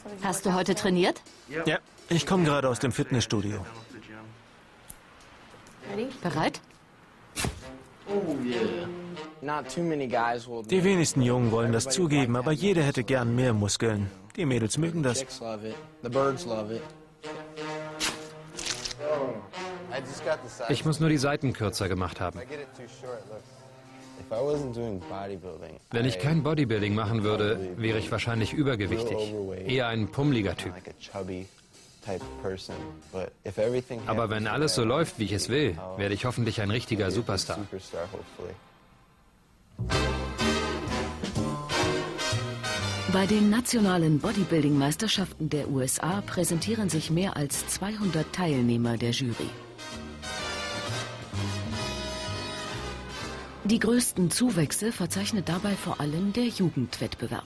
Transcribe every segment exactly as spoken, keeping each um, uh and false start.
Hast du heute trainiert? Ja, ich komme gerade aus dem Fitnessstudio. Bereit? Die wenigsten Jungen wollen das zugeben, aber jeder hätte gern mehr Muskeln. Die Mädels mögen das. Ich muss nur die Seiten kürzer gemacht haben. Wenn ich kein Bodybuilding machen würde, wäre ich wahrscheinlich übergewichtig. Eher ein pummeliger Typ. Aber wenn alles so läuft, wie ich es will, werde ich hoffentlich ein richtiger Superstar. Bei den nationalen Bodybuilding-Meisterschaften der U S A präsentieren sich mehr als zweihundert Teilnehmer der Jury. Die größten Zuwächse verzeichnet dabei vor allem der Jugendwettbewerb.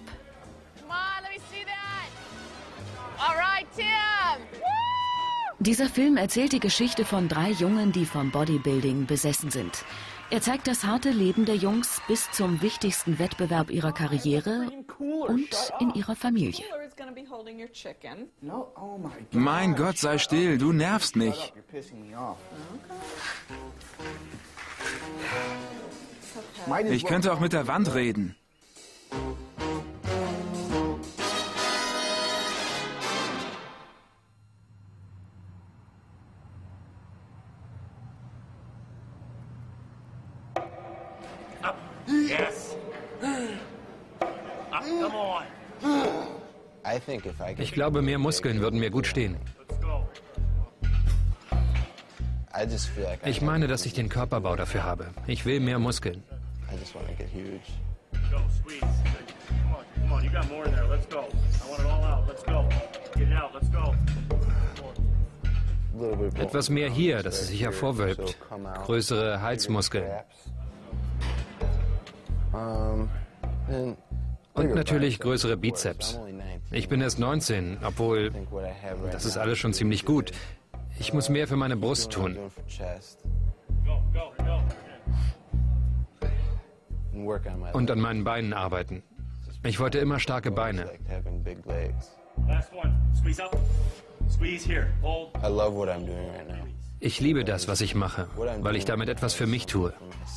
Dieser Film erzählt die Geschichte von drei Jungen, die vom Bodybuilding besessen sind. Er zeigt das harte Leben der Jungs bis zum wichtigsten Wettbewerb ihrer Karriere und in ihrer Familie. Mein Gott, sei still, du nervst mich. Ich könnte auch mit der Wand reden. Ich glaube, mehr Muskeln würden mir gut stehen. Ich meine, dass ich den Körperbau dafür habe. Ich will mehr Muskeln. Etwas mehr hier, dass es sich hervorwölbt. Größere Halsmuskeln. Und natürlich größere Bizeps. Ich bin erst neunzehn, obwohl das ist alles schon ziemlich gut. Ich muss mehr für meine Brust tun. Und an meinen Beinen arbeiten. Ich wollte immer starke Beine. Ich liebe das, was ich mache, weil ich damit etwas für mich tue.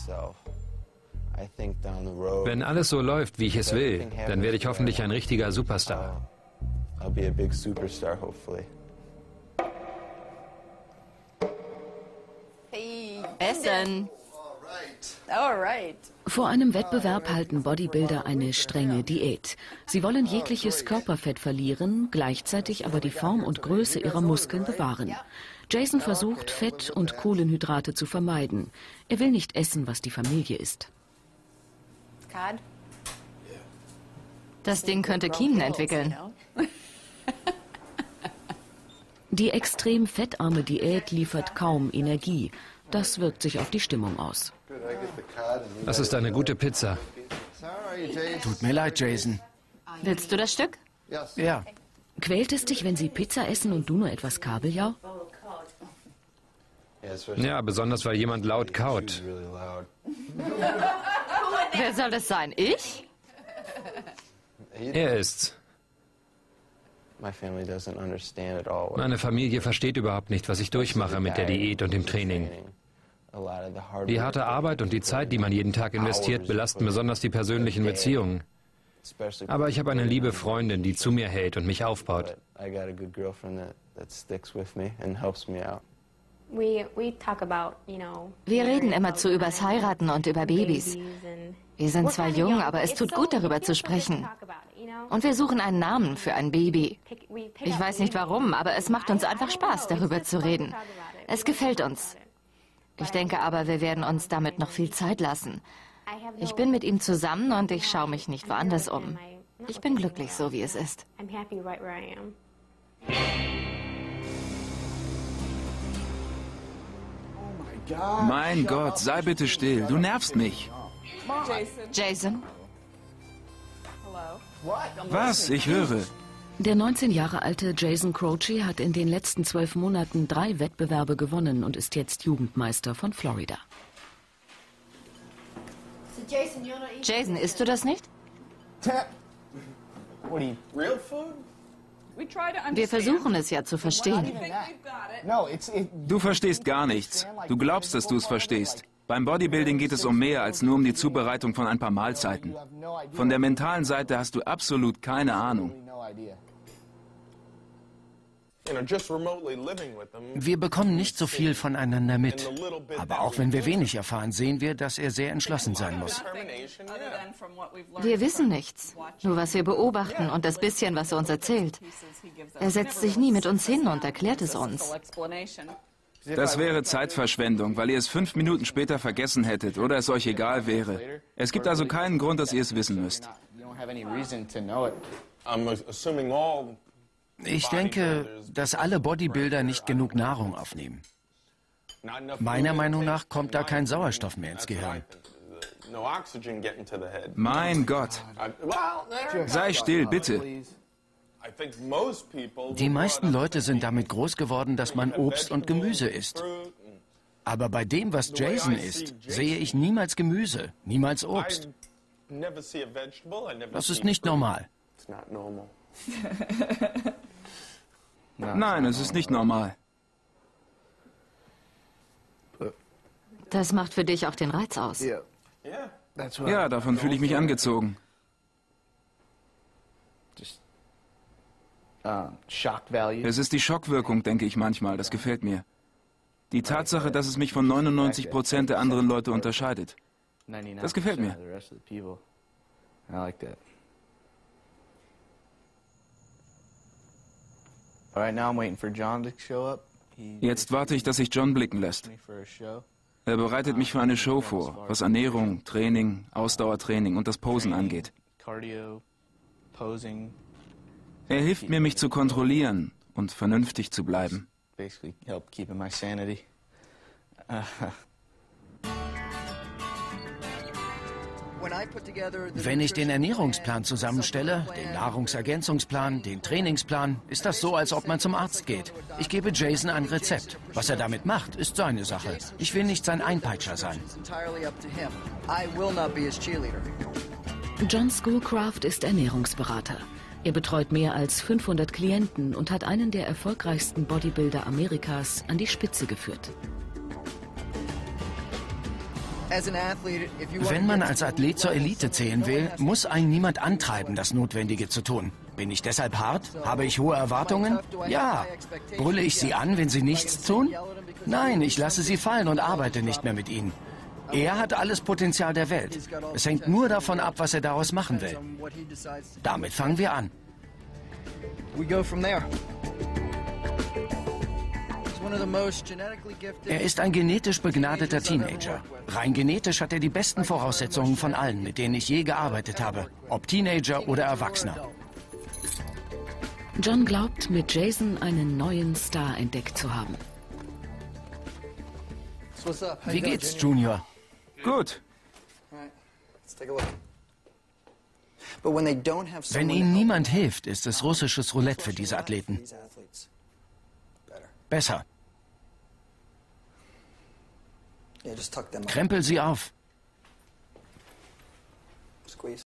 Wenn alles so läuft, wie ich es will, dann werde ich hoffentlich ein richtiger Superstar. Essen. Vor einem Wettbewerb halten Bodybuilder eine strenge Diät. Sie wollen jegliches Körperfett verlieren, gleichzeitig aber die Form und Größe ihrer Muskeln bewahren. Jason versucht, Fett und Kohlenhydrate zu vermeiden. Er will nicht essen, was die Familie isst. Das Ding könnte Kiemen entwickeln. Die extrem fettarme Diät liefert kaum Energie. Das wirkt sich auf die Stimmung aus. Das ist eine gute Pizza. Tut mir leid, Jason. Willst du das Stück? Ja. Quält es dich, wenn sie Pizza essen und du nur etwas Kabeljau? Ja, besonders weil jemand laut kaut. Wer soll das sein? Ich? Er ist's. Meine Familie versteht überhaupt nicht, was ich durchmache mit der Diät und dem Training. Die harte Arbeit und die Zeit, die man jeden Tag investiert, belasten besonders die persönlichen Beziehungen. Aber ich habe eine liebe Freundin, die zu mir hält und mich aufbaut. Wir reden immerzu übers Heiraten und über Babys. Wir sind zwar jung, aber es tut gut, darüber zu sprechen. Und wir suchen einen Namen für ein Baby. Ich weiß nicht warum, aber es macht uns einfach Spaß, darüber zu reden. Es gefällt uns. Ich denke aber, wir werden uns damit noch viel Zeit lassen. Ich bin mit ihm zusammen und ich schaue mich nicht woanders um. Ich bin glücklich, so wie es ist. Mein Gott, sei bitte still, du nervst mich. Jason? Was? Ich höre. Der neunzehn Jahre alte Jason Croce hat in den letzten zwölf Monaten drei Wettbewerbe gewonnen und ist jetzt Jugendmeister von Florida. Jason, isst du das nicht? Wir versuchen es ja zu verstehen. Du verstehst gar nichts. Du glaubst, dass du es verstehst. Beim Bodybuilding geht es um mehr als nur um die Zubereitung von ein paar Mahlzeiten. Von der mentalen Seite hast du absolut keine Ahnung. Wir bekommen nicht so viel voneinander mit. Aber auch wenn wir wenig erfahren, sehen wir, dass er sehr entschlossen sein muss. Wir wissen nichts, nur was wir beobachten und das bisschen, was er uns erzählt. Er setzt sich nie mit uns hin und erklärt es uns. Das wäre Zeitverschwendung, weil ihr es fünf Minuten später vergessen hättet oder es euch egal wäre. Es gibt also keinen Grund, dass ihr es wissen müsst. Ich denke, dass alle Bodybuilder nicht genug Nahrung aufnehmen. Meiner Meinung nach kommt da kein Sauerstoff mehr ins Gehirn. Mein Gott. Sei still, bitte. Die meisten Leute sind damit groß geworden, dass man Obst und Gemüse isst. Aber bei dem, was Jason isst, sehe ich niemals Gemüse, niemals Obst. Das ist nicht normal. Nein, es ist nicht normal. Das macht für dich auch den Reiz aus. Ja, davon fühle ich mich angezogen. Es ist die Schockwirkung, denke ich manchmal. Das gefällt mir. Die Tatsache, dass es mich von neunundneunzig Prozent der anderen Leute unterscheidet. Das gefällt mir. Jetzt warte ich, dass sich John blicken lässt. Er bereitet mich für eine Show vor, was Ernährung, Training, Ausdauertraining und das Posen angeht. Er hilft mir, mich zu kontrollieren und vernünftig zu bleiben. Wenn ich den Ernährungsplan zusammenstelle, den Nahrungsergänzungsplan, den Trainingsplan, ist das so, als ob man zum Arzt geht. Ich gebe Jason ein Rezept. Was er damit macht, ist seine Sache. Ich will nicht sein Einpeitscher sein. John Schoolcraft ist Ernährungsberater. Er betreut mehr als fünfhundert Klienten und hat einen der erfolgreichsten Bodybuilder Amerikas an die Spitze geführt. Wenn man als Athlet zur Elite zählen will, muss einen niemand antreiben, das Notwendige zu tun. Bin ich deshalb hart? Habe ich hohe Erwartungen? Ja. Brülle ich sie an, wenn sie nichts tun? Nein, ich lasse sie fallen und arbeite nicht mehr mit ihnen. Er hat alles Potenzial der Welt. Es hängt nur davon ab, was er daraus machen will. Damit fangen wir an. Er ist ein genetisch begnadeter Teenager. Rein genetisch hat er die besten Voraussetzungen von allen, mit denen ich je gearbeitet habe. Ob Teenager oder Erwachsener. John glaubt, mit Jason einen neuen Star entdeckt zu haben. Wie geht's, Junior? Gut. Wenn ihnen niemand hilft, ist es russisches Roulette für diese Athleten. Besser. Krempel sie auf.